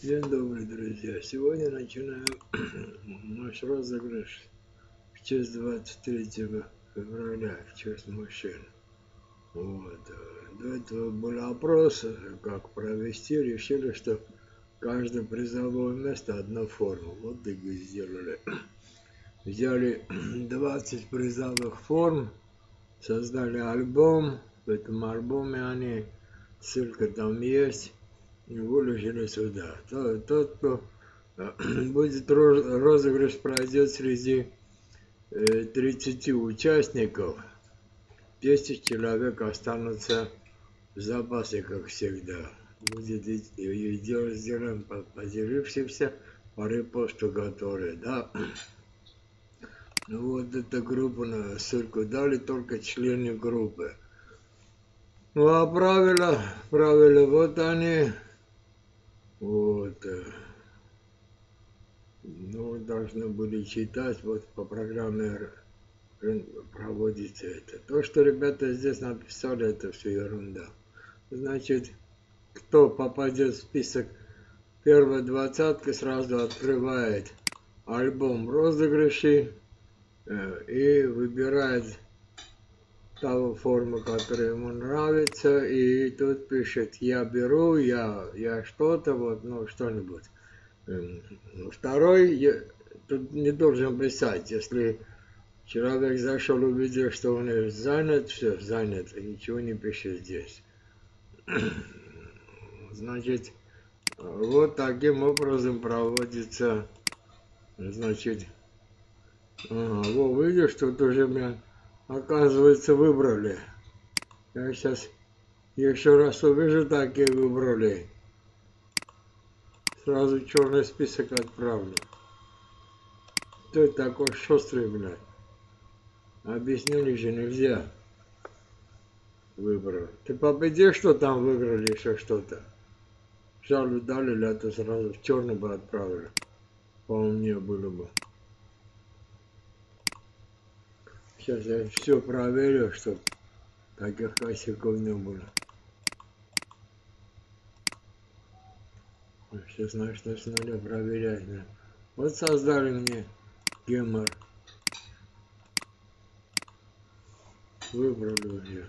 День добрый, друзья! Сегодня начинаем наш розыгрыш в честь 23 февраля, в честь мужчин. Вот. До этого был опрос, как провести, решили, что каждое призовое место одна форма. Вот и сделали. Взяли 20 призовых форм, создали альбом, в этом альбоме они, ссылка там есть, и выложили сюда. Тот, кто будет розыгрыш, пройдет среди 30 участников. 10 человек останутся в запасе, как всегда. Будет сделаем поделившимся по репосту которые, да. Ну вот эта группа, на ссылку дали только члены группы. Ну а правила, вот они. Вот. Ну, должны были читать, вот по программе проводится это. То, что ребята здесь написали, это все ерунда. Значит, кто попадет в список первой двадцатки, сразу открывает альбом розыгрышей и выбирает того форму, которая ему нравится, и тут пишет: я беру, я что-то, вот, ну, что-нибудь. Второй тут не должен писать, если человек зашел, увидел, что он занят, все, занят, ничего не пишет здесь. Значит, вот таким образом проводится, значит, видишь, тут уже меня, оказывается, выбрали. Я сейчас еще раз увижу, такие выбрали. Сразу черный список отправлю. Ты такой шустрый, блядь. Объяснили же, нельзя. Выбрал. Ты победишь, что там выиграли еще что-то. Жаль, дали, а то сразу в черный бы отправили. Поумнее было бы. Сейчас я все проверю, чтобы таких косяков не было. Сейчас начну с нуля проверять. Да. Вот создали мне гемор. Выбрали уже.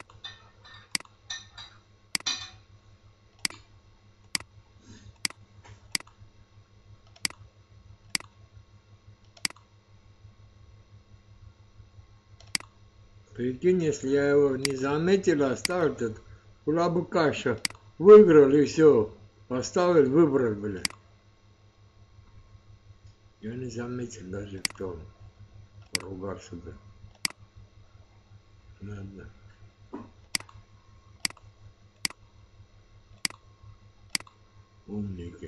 Прикинь, если я его не заметил, оставил, тут была бы каша. Выиграл и все. Поставил, выбрал, блядь. Я не заметил даже, кто он. Поругался бы. Надо. Умники.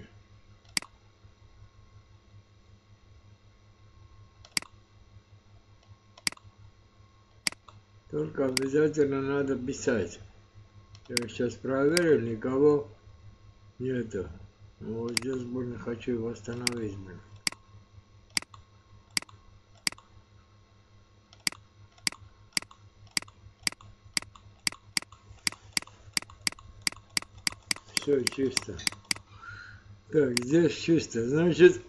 Только обязательно надо писать. Я сейчас проверил, никого нету. Вот здесь, блин, хочу его остановить, блин. Все чисто. Так, здесь чисто. Значит,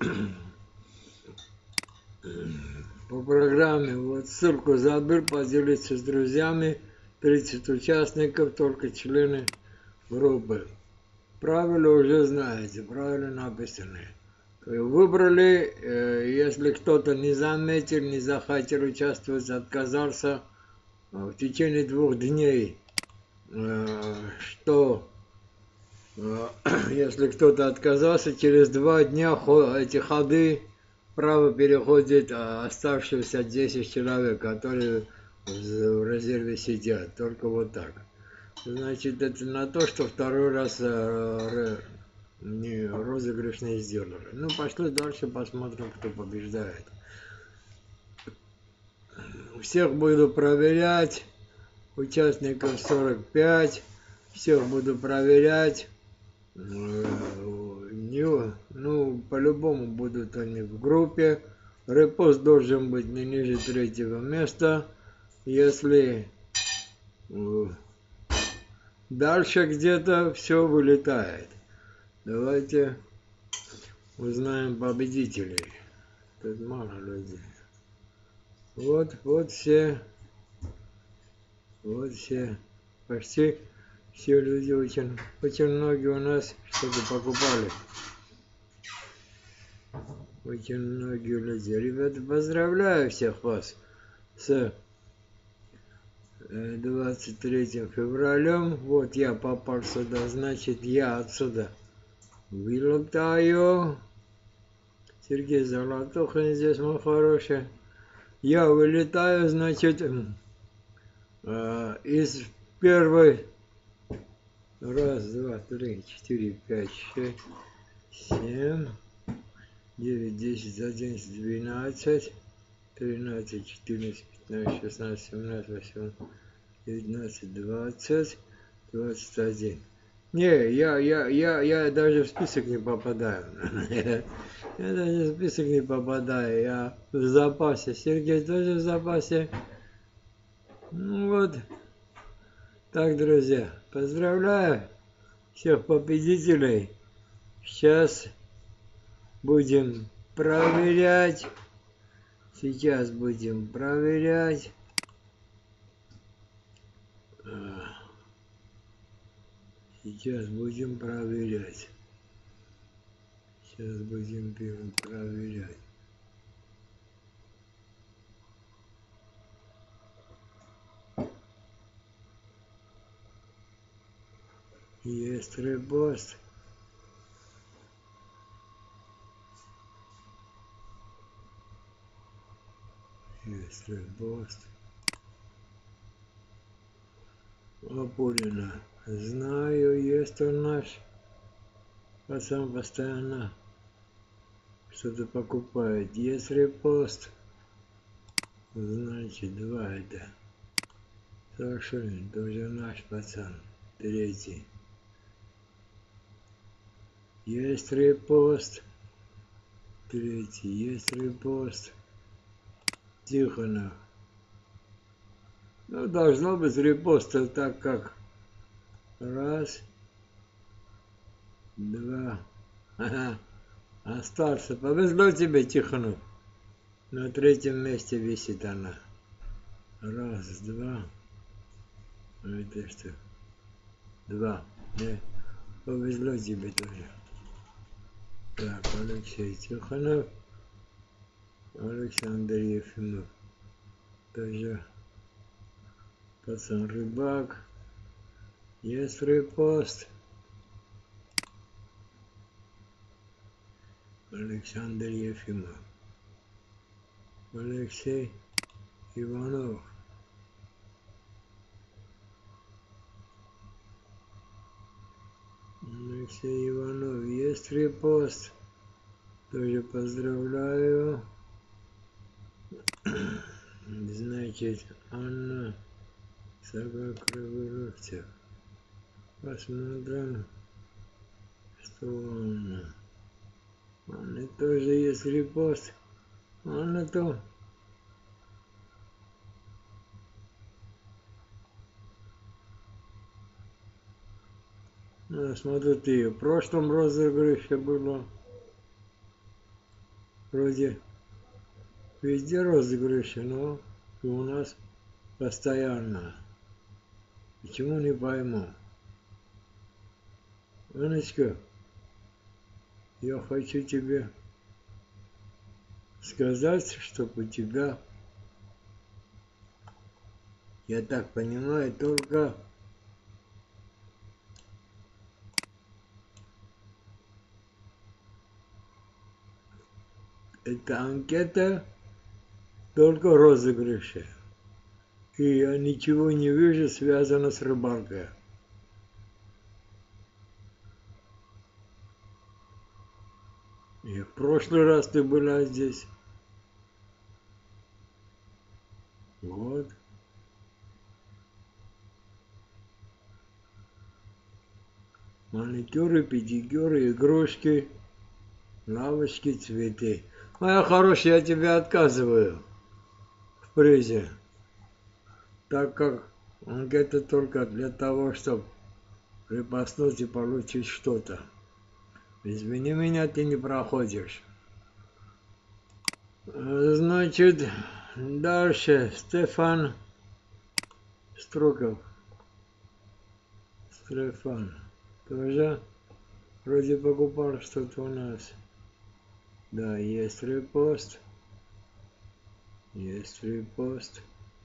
по программе, вот ссылку забыл, поделиться с друзьями. 30 участников, только члены группы. Правила уже знаете, правила написаны. Выбрали, если кто-то не заметил, не захотел участвовать, отказался в течение 2 дней, что если кто-то отказался, через 2 дня эти ходы право переходит оставшиеся 10 человек, которые в резерве сидят. Только вот так. Значит, это на то, что второй раз розыгрыш не сделали. Ну, пошли дальше, посмотрим, кто побеждает. Всех буду проверять. Участников 45. Всех буду проверять. Ну, по-любому будут они в группе. Репост должен быть не ниже 3-го места. Если дальше где-то все вылетает. Давайте узнаем победителей. Тут мало людей. Вот все, почти все люди, очень многие у нас что-то покупали. Очень многие люди. Ребята, поздравляю всех вас с 23 февралем. Вот я попал сюда, значит я отсюда вылетаю. Сергей Золотухин здесь, мой хороший. Я вылетаю, значит, из первой. Раз, два, три, 4, 5, 6, 7, 9, 10, 11, 12, 13, 14, 15, 16, 17, 18, 19, 20, 21. Не, я даже в список не попадаю. Я даже в список не попадаю. Я в запасе. Сергей тоже в запасе. Ну вот. Так, друзья, поздравляю всех победителей. Сейчас будем проверять. Сейчас будем проверять. Сейчас будем проверять. Сейчас будем проверять. Есть репост. Есть репост. Лапулина. Знаю, есть он наш. Пацан постоянно что-то покупает. Есть репост. Значит, 2 это. Совершенно тоже наш пацан. 3. Есть репост. 3. Есть репост. Тихонов. Ну, должно быть репоста, так как 1, 2. Ага. Остался. Повезло тебе, Тихонов. На 3-м месте висит она. 1, 2. А это что? 2. Не. Повезло тебе тоже. Так, Алексей Тихонов. Александр Ефимов. Тоже пацан Рыбак. Есть репост. Александр Ефимов. Алексей Иванов. Алексей Иванов. Есть репост. Тоже поздравляю. Значит, Анна Сагакровых. Посмотрим, что Анна. Анна тоже есть репост. Анна то. Ну, смотри, ты в прошлом розыгрыше было. Вроде везде розыгрыши, но и у нас постоянно. Почему не пойму? Анечка, я хочу тебе сказать, чтобы у тебя, я так понимаю, только эта анкета только розыгрыши. И я ничего не вижу, связано с рыбалкой. И в прошлый раз ты была здесь. Вот. Маникюры, педикюры, игрушки, лавочки, цветы. Моя хорошая, я тебе отказываю в призе, так как анкета только для того, чтобы припаснуть и получить что-то. Извини меня, ты не проходишь. Значит, дальше Стефан Струков. Стефан. Тоже вроде покупал что-то у нас. Да, есть репост. Есть репост.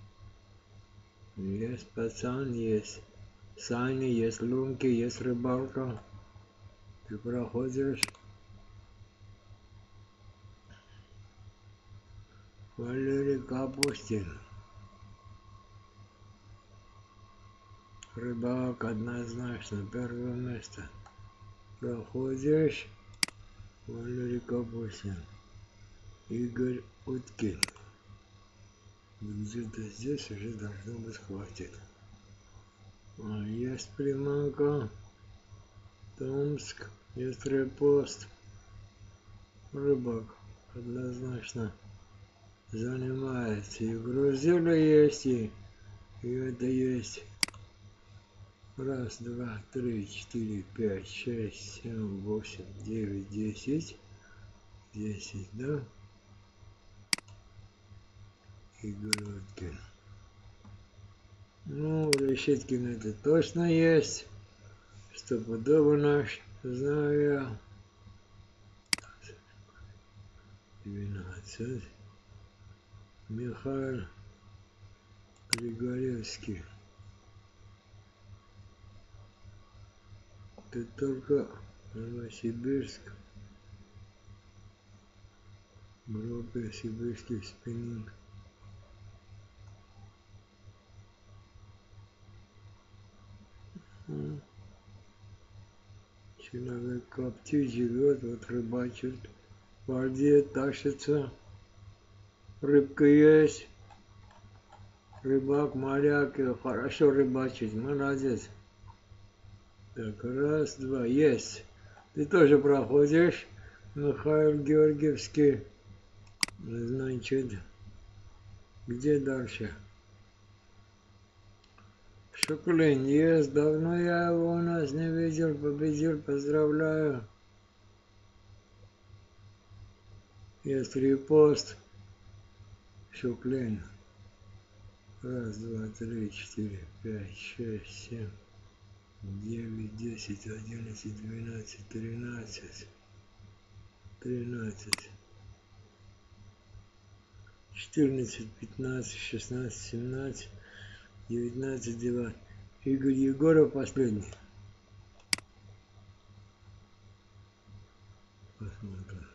Есть пацан, есть Саня, есть Лунки, есть рыбалка. Ты проходишь. Валерий Капустин. Рыбак однозначно, первое место. Проходишь. Валерий Капустин. Игорь Уткин. Где-то здесь уже должно быть хватит. Есть приманка. Томск. Есть репост. Рыбак однозначно занимается. И грузила есть, и это есть. Раз, два, три, четыре, пять, шесть, семь, восемь, девять, 10. 10, да? Игорь Уткин. Ну, Решеткин это точно есть. Стопудово наш, знаю я. 12. Михаил Григоревский. Это только Новосибирск. Группа Сибирский спиннинг. Человек коптит, живет, вот рыбачит. В воде тащится. Рыбка есть. Рыбак, моряк, хорошо рыбачит, молодец. Так, раз, два, есть. Ты тоже проходишь. Михаил Георгиевский. Значит, где дальше? Шуклин есть. Давно я его у нас не видел. Победил, поздравляю. Есть репост. Шуклин. Раз, два, три, четыре, пять, шесть, семь, 9, 10, 11, 12, 13, 13, 14, 15, 16, 17, 19, 20. Игорь Егоров последний. Посмотрим.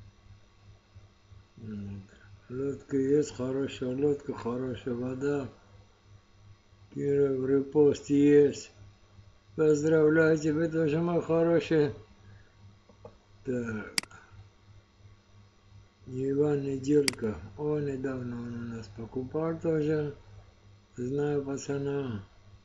Вот. Лодка есть, хорошая лодка, хорошая вода. Киров репост есть. Поздравляю тебя тоже, мой хороший. Так. Иван Неделька. Он недавно он у нас покупал тоже. Знаю пацана.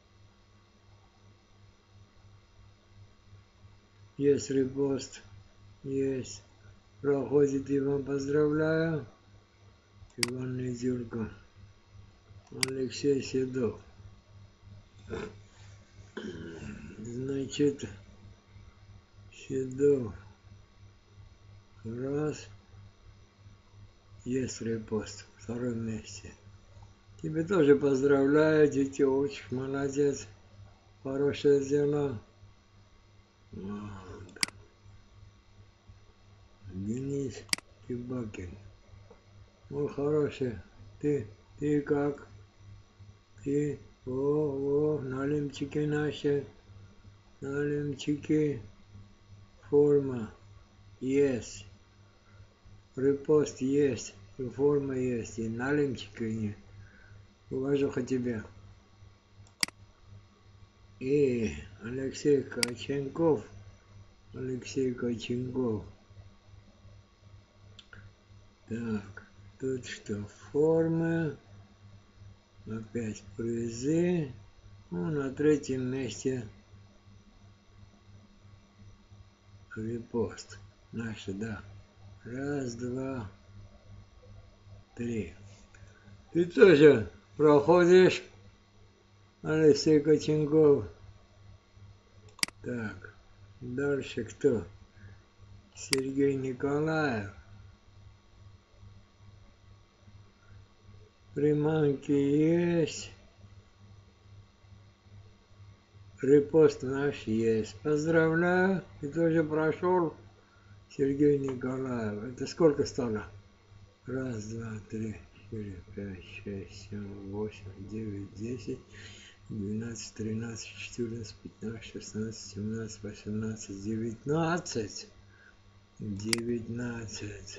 Есть репост. Есть. Проходит Иван, поздравляю. Иван Неделька. Алексей Седов. Значит, Седов. Раз. Есть репост. Второе месте. Тебе тоже поздравляю, детёночек, молодец. Хорошее дело. Вот. Денис Кибакин. Ну, хороший. Ты как? Ты, налимчики наши. Налимчики. Форма есть. Репост есть. И форма есть. И налимчики не. Уважуха тебе. И Алексей Коченков. Алексей Коченков. Так, тут что? Формы. Опять призы. Ну, на третьем месте репост. Наши, да. Раз, два, три. Ты тоже проходишь, Алексей Коченков. Так, дальше кто? Сергей Николаев. Приманки есть. Репост наш есть. Поздравляю. Ты тоже прошел, Сергей Николаев. Это сколько стало? Раз, два, три, четыре, пять, шесть, семь, восемь, девять, 10, 12, 13, 14, 15, 16, 17, 18, 19. 19.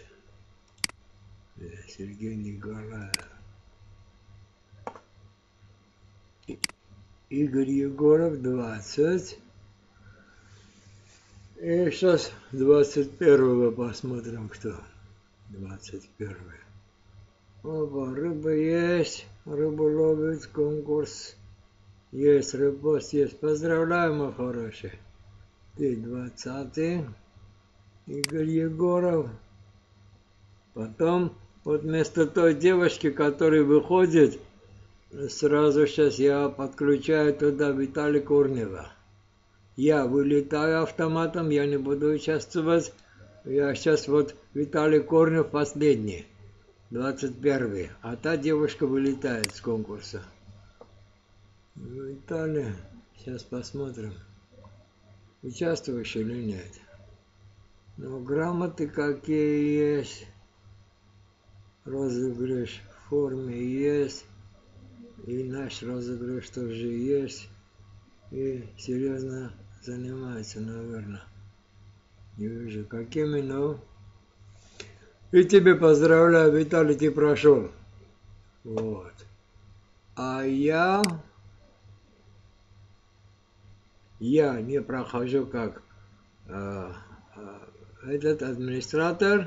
Сергей Николаев. Игорь Егоров 20. И сейчас 21-го посмотрим, кто. 21. Опа, рыба есть. Рыбу ловит, конкурс. Есть, рыбос есть. Поздравляю, мой хороший. Ты 20-й. Игорь Егоров. Потом, вот вместо той девочки, которая выходит, сразу сейчас я подключаю туда Виталия Корнева. Я вылетаю автоматом, я не буду участвовать. Я сейчас вот Виталий Корнев последний, 21-й. А та девушка вылетает с конкурса. Виталий, сейчас посмотрим, участвуешь или нет. Ну, грамоты какие есть. Розыгрыш в форме есть. И наш розыгрыш тоже есть. И серьезно занимается, наверное. Не вижу, какими, но... И тебе поздравляю, Виталий, ты прошел. Вот. А я не прохожу как этот администратор.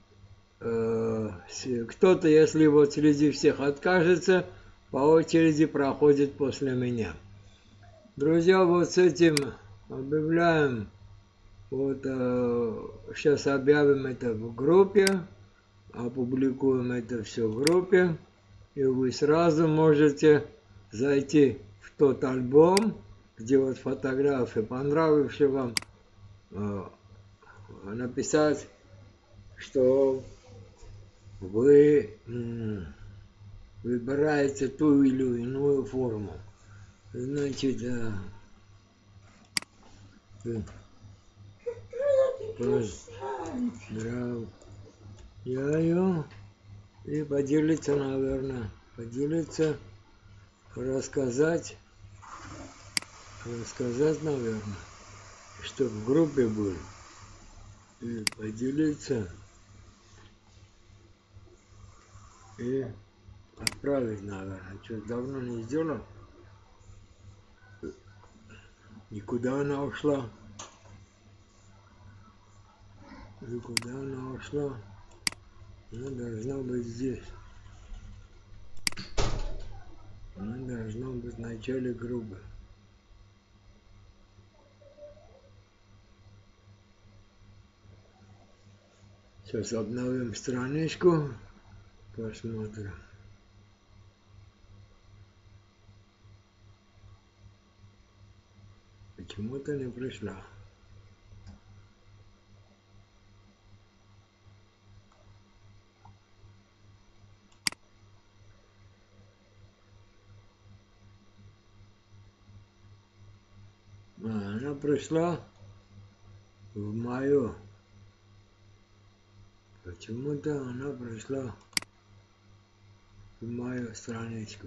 Кто-то, если вот среди всех откажется, по очереди проходит после меня. Друзья, вот с этим объявляем. Вот сейчас объявим это в группе, опубликуем это все в группе, и вы сразу можете зайти в тот альбом, где вот фотографии, понравившие вам, написать, что вы выбираете ту или иную форму. Значит, поздравляю. И поделиться, наверное, рассказать, наверное, что в группе был. И поделиться. И отправить, наверное. Что, давно не сделал? Никуда она ушла. Никуда она ушла. Она должна быть здесь. Она должна быть в начале группы. Сейчас обновим страничку. Посмотрим. Почему-то не пришла. Она пришла в мою. Почему-то она пришла в мою страничку.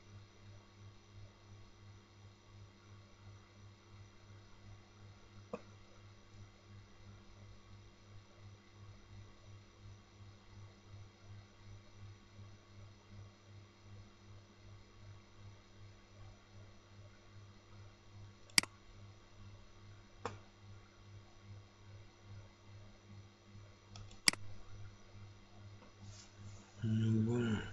Bueno.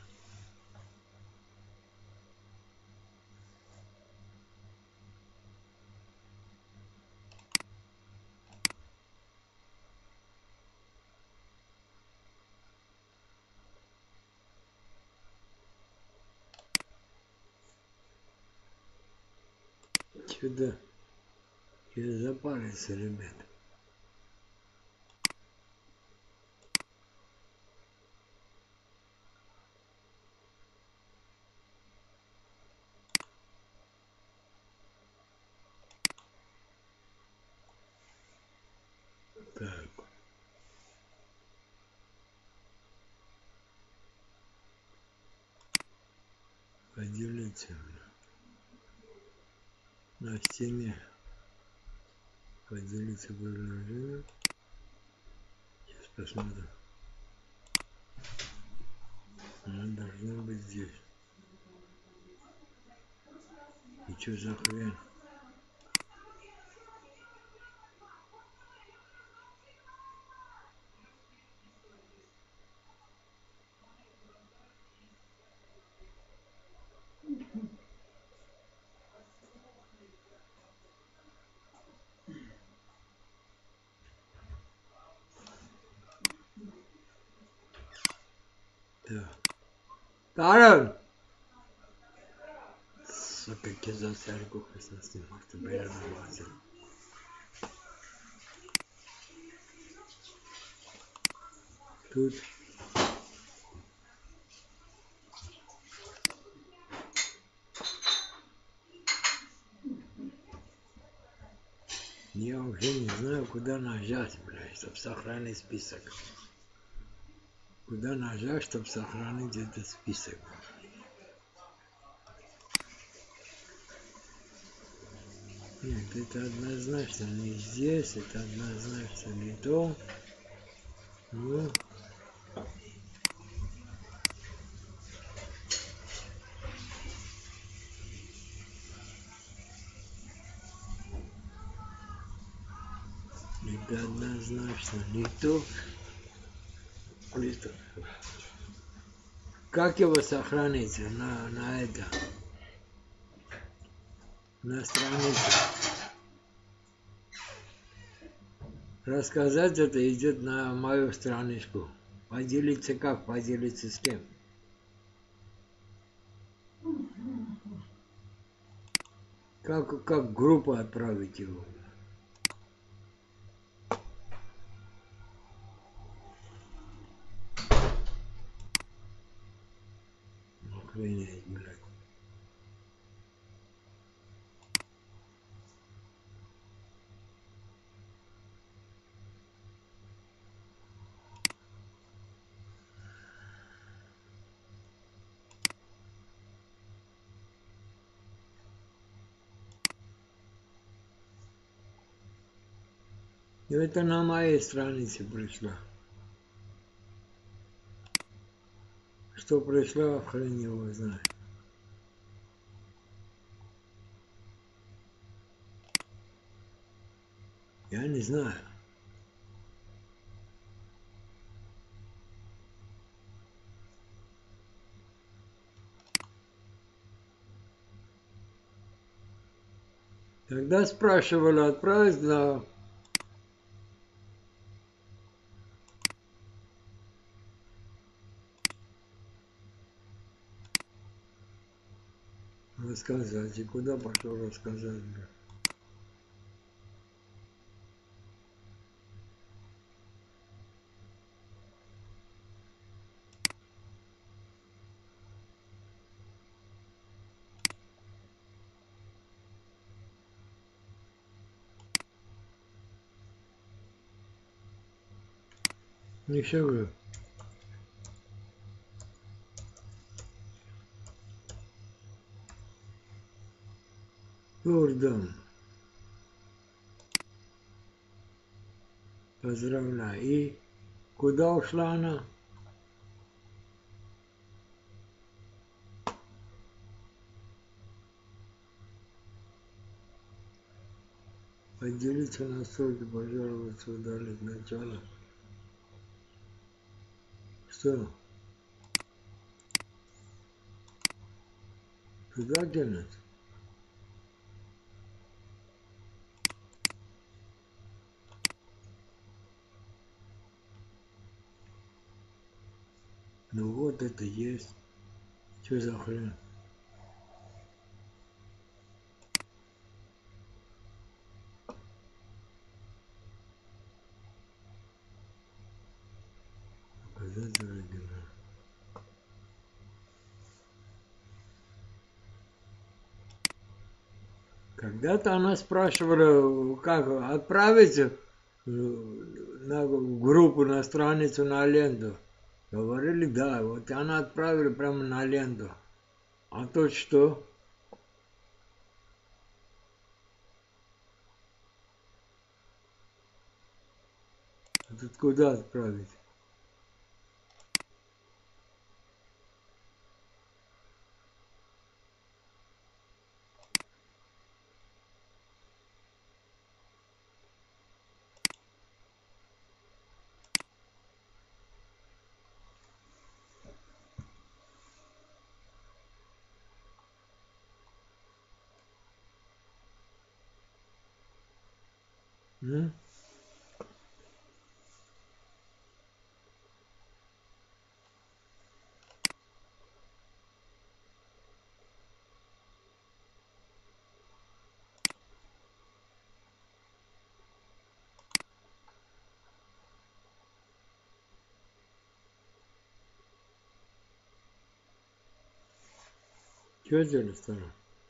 Что-то я запарился, ребят. Так. Поделиться на стене. Поделиться предложением. Сейчас посмотрим. Она должна быть здесь. И что за хрень? Так. Карен! Сука, киза сярку хасна снимать, бля, база. Тут. Я уже не знаю, куда нажать, блядь, чтобы сохранить список. Куда нажать, чтобы сохранить этот список? Нет, это однозначно не здесь, это однозначно не то. Ну, это однозначно не то. Как его сохранить на это? На странице. Рассказать это идет на мою страничку. Поделиться как? Поделиться с кем? Как группу отправить его? Охренеть, блядь. И это на моей странице пришло. Что пришло, хрен его знает. Я не знаю. Тогда спрашивали отправить на... Рассказать. И куда пошел рассказать? Ничего. Турдом. Поздравляю. И куда ушла она? Поделиться на ссылке, пожалуйста, удалить начало. Что? Туда кинуть? Ну вот это есть. Что за хрень? Показать оригинал. Когда-то она спрашивала, как отправить на группу, на страницу, на ленту. Говорили, да, вот она отправила прямо на ленту. А то что? Тут куда отправить? М? Что делали второе?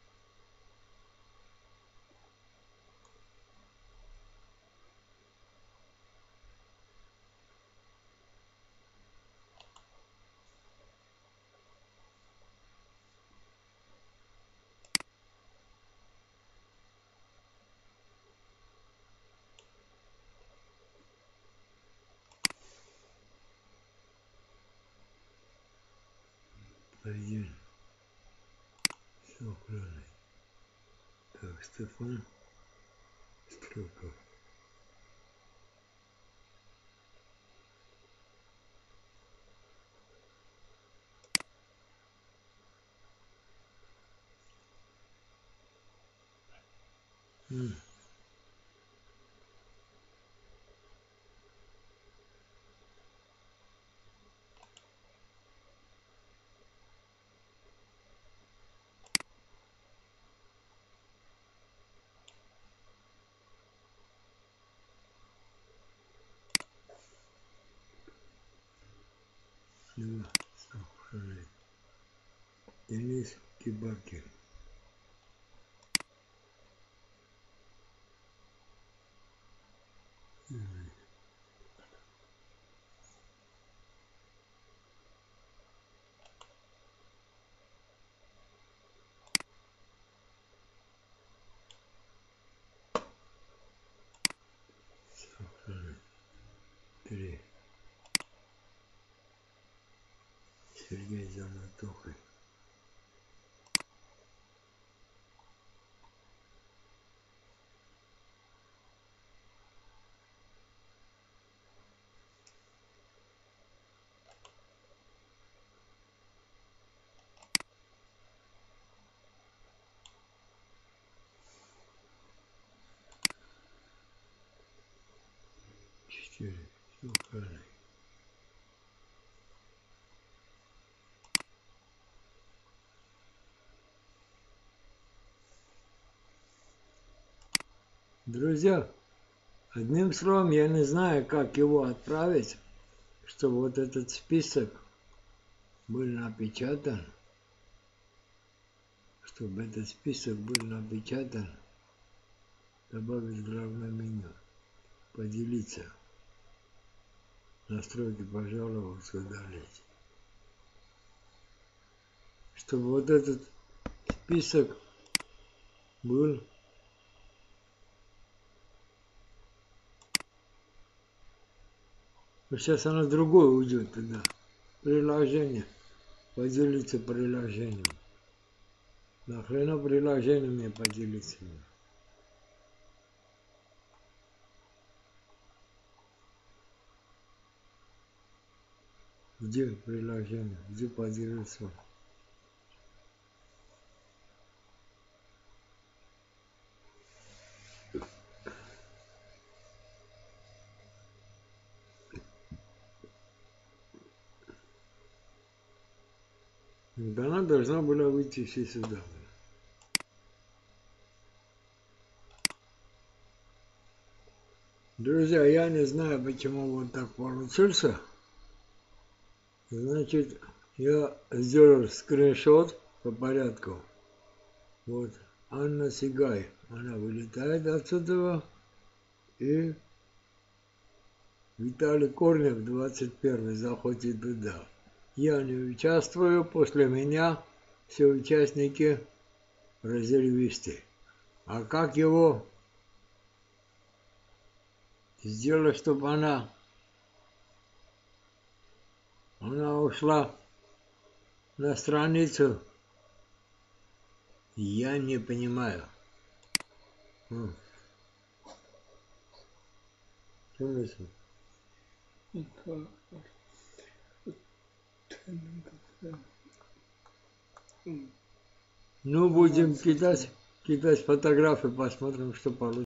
Один. Все правильно. Так, Стефан Стрелков. М. Два. Все правильно. Денис Кибакин. Все правильно. Три. Сергей Золотухой. Четыре. Все правильно. Друзья, одним словом, я не знаю, как его отправить, чтобы вот этот список был напечатан, чтобы этот список был напечатан, добавить в главное меню, поделиться, настройки, пожаловаться, удалить. Чтобы вот этот список был. Но сейчас оно другое уйдет туда. Приложение. Поделиться приложением. Нахрена приложение мне поделиться? Где приложение? Где поделиться? Она должна была выйти все сюда. Друзья, я не знаю, почему вот так получился. Значит, я сделал скриншот по порядку. Вот, Анна Сигай. Она вылетает отсюда и Виталий Корнев, 21-й, заходит туда. Я не участвую, после меня все участники резервисты. А как его сделать, чтобы она ушла на страницу, я не понимаю. Что мысль? Ну, будем кидать фотографии, посмотрим, что получится.